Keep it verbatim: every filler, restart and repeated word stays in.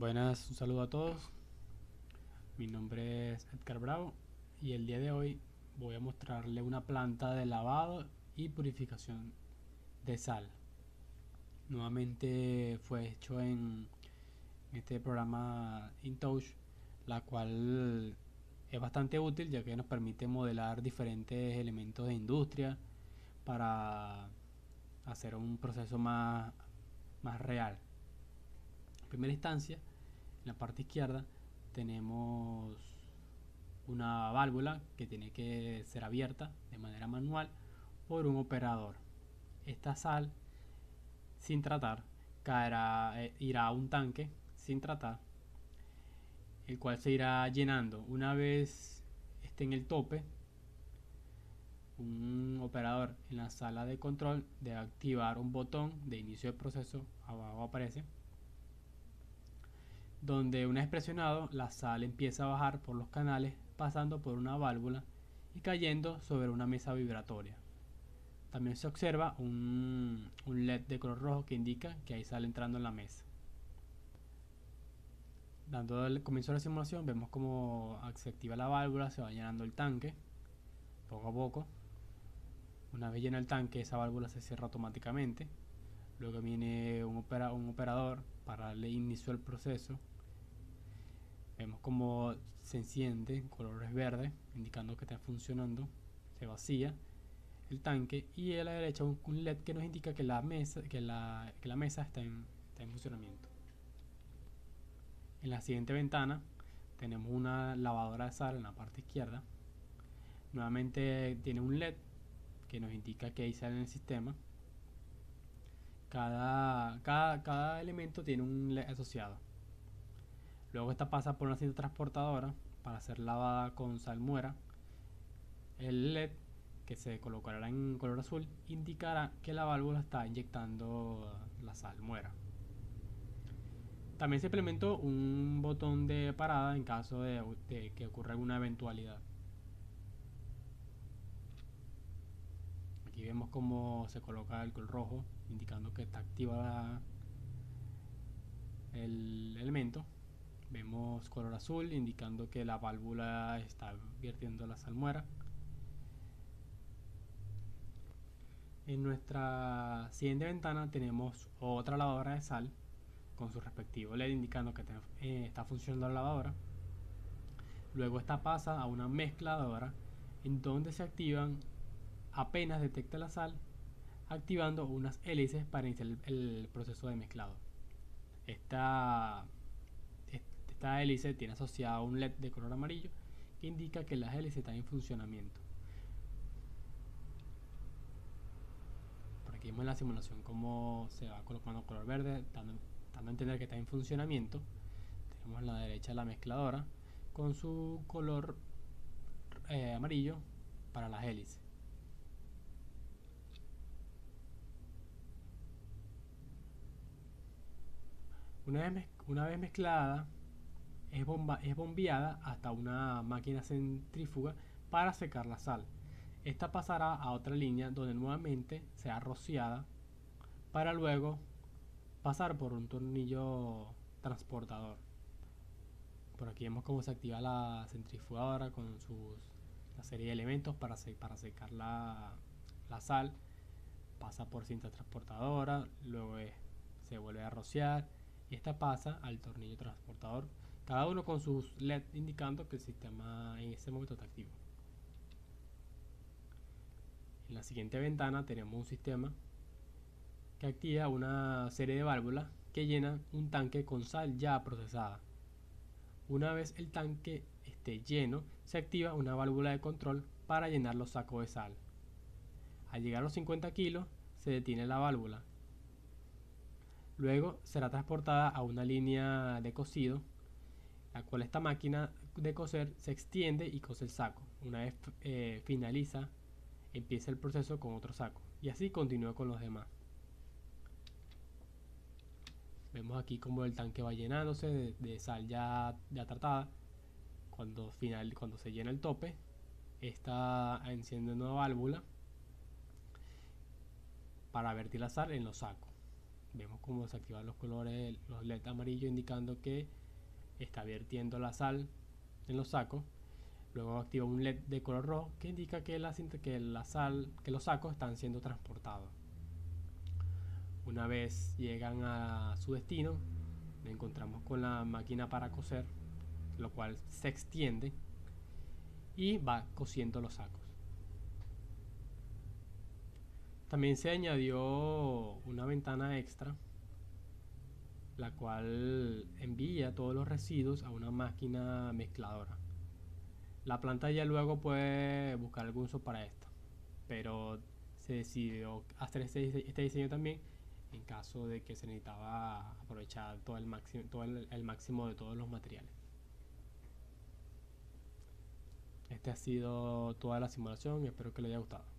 Buenas, un saludo a todos. Mi nombre es Edgar Bravo y el día de hoy voy a mostrarle una planta de lavado y purificación de sal. Nuevamente fue hecho en este programa InTouch, la cual es bastante útil ya que nos permite modelar diferentes elementos de industria para hacer un proceso más, más real. En primera instancia, en la parte izquierda tenemos una válvula que tiene que ser abierta de manera manual por un operador. Esta sal sin tratar caerá, eh, irá a un tanque sin tratar, el cual se irá llenando. Una vez esté en el tope, un operador en la sala de control debe activar un botón de inicio de proceso, abajo aparece, donde una vez presionado la sal empieza a bajar por los canales pasando por una válvula y cayendo sobre una mesa vibratoria. También se observa un, un L E D de color rojo que indica que hay sal entrando en la mesa. Dando el comienzo a la simulación vemos como se activa la válvula, se va llenando el tanque poco a poco. Una vez llena el tanque, esa válvula se cierra automáticamente. Luego viene un, opera, un operador para darle inicio al proceso. Vemos como se enciende en colores verdes, indicando que está funcionando. Se vacía el tanque y a la derecha un, un L E D que nos indica que la mesa, que la, que la mesa está, en, está en funcionamiento. En la siguiente ventana tenemos una lavadora de sal en la parte izquierda. Nuevamente tiene un L E D que nos indica que hay sal en el sistema. Cada, cada, cada elemento tiene un L E D asociado. Luego esta pasa por una cinta transportadora para ser lavada con salmuera. El L E D, que se colocará en color azul, indicará que la válvula está inyectando la salmuera. También se implementó un botón de parada en caso de, de que ocurra alguna eventualidad. Aquí vemos cómo se coloca el color rojo, indicando que está activa el elemento. Vemos color azul, indicando que la válvula está vertiendo la salmuera. En nuestra siguiente ventana tenemos otra lavadora de sal con su respectivo L E D indicando que eh, está funcionando la lavadora. Luego esta pasa a una mezcladora en donde se activan apenas detecta la sal, activando unas hélices para iniciar el, el proceso de mezclado. Esta, esta hélice tiene asociado un L E D de color amarillo que indica que las hélices están en funcionamiento. Por aquí vemos en la simulación cómo se va colocando color verde, dando, dando a entender que está en funcionamiento. Tenemos a la derecha la mezcladora con su color eh, amarillo para las hélices. Una vez, una vez mezclada, es, bomba, es bombeada hasta una máquina centrífuga para secar la sal. Esta pasará a otra línea donde nuevamente será rociada para luego pasar por un tornillo transportador. Por aquí vemos cómo se activa la centrifugadora con sus, la serie de elementos para, se, para secar la, la sal. Pasa por cinta transportadora, luego es, se vuelve a rociar y esta pasa al tornillo transportador, cada uno con sus L E D indicando que el sistema en ese momento está activo. En la siguiente ventana tenemos un sistema que activa una serie de válvulas que llenan un tanque con sal ya procesada. Una vez el tanque esté lleno, se activa una válvula de control para llenar los sacos de sal. Al llegar a los cincuenta kilos, se detiene la válvula. Luego será transportada a una línea de cocido, la cual esta máquina de coser se extiende y cose el saco. Una vez eh, finaliza, empieza el proceso con otro saco y así continúa con los demás. Vemos aquí como el tanque va llenándose de, de sal ya, ya tratada. Cuando, final, cuando se llena el tope, esta enciende una válvula para vertir la sal en los sacos. vemos cómo se activan los colores, los L E D amarillos indicando que está vertiendo la sal en los sacos. Luego activa un L E D de color rojo que indica que la, que la sal, que los sacos están siendo transportados. Una vez llegan a su destino, nos encontramos con la máquina para coser, lo cual se extiende y va cosiendo los sacos. También se añadió una ventana extra, la cual envía todos los residuos a una máquina mezcladora. La planta ya luego puede buscar algún uso para esto, pero se decidió hacer este, este diseño también en caso de que se necesitaba aprovechar todo el máximo, todo el, el máximo de todos los materiales. Esta ha sido toda la simulación y espero que les haya gustado.